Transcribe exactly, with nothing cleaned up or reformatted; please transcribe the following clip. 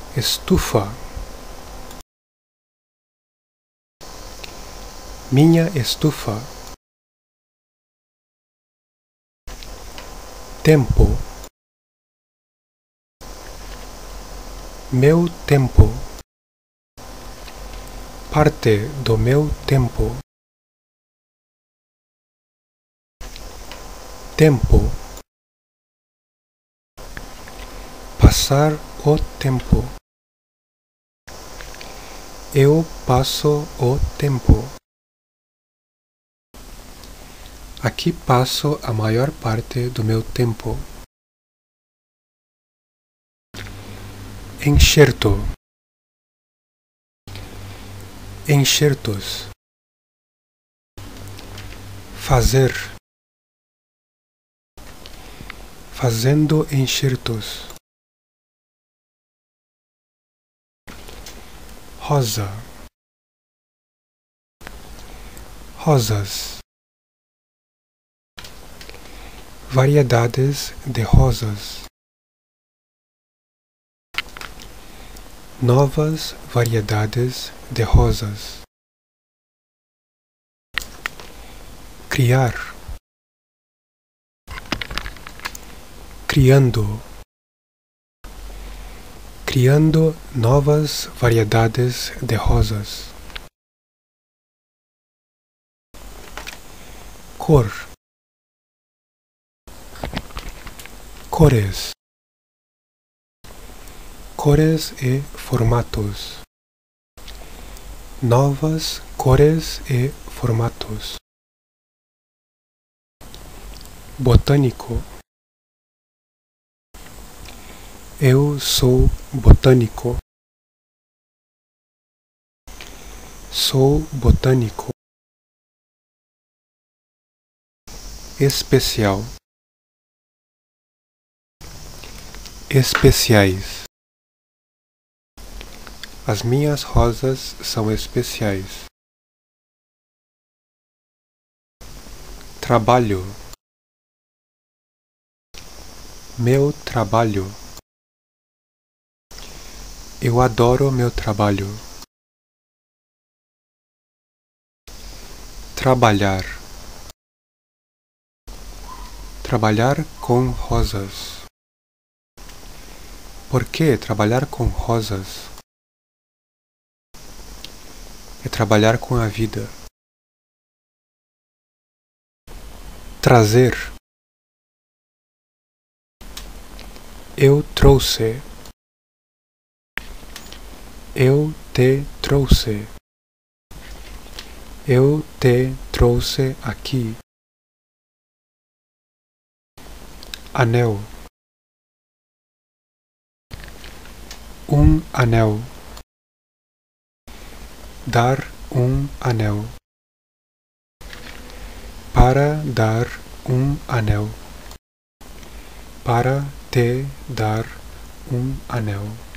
estufa, minha estufa, tempo, meu tempo, parte do meu tempo, tempo, passar o tempo, eu passo o tempo. Aqui passo a maior parte do meu tempo. Enxerto, enxertos, fazer, fazendo enxertos, rosa, rosas, variedades de rosas, novas variedades de rosas, criar, criando, criando novas variedades de rosas, cor, cores, cores e formatos, novas cores e formatos, botânico, eu sou botânico, sou botânico, especial, especiais, as minhas rosas são especiais, trabalho, meu trabalho, eu adoro meu trabalho, trabalhar, trabalhar com rosas. Por que trabalhar com rosas? É trabalhar com a vida. Trazer. Eu trouxe. Eu te trouxe. Eu te trouxe aqui. Anel. Um anel. Dar um anel. Para dar um anel. Para te dar um anel.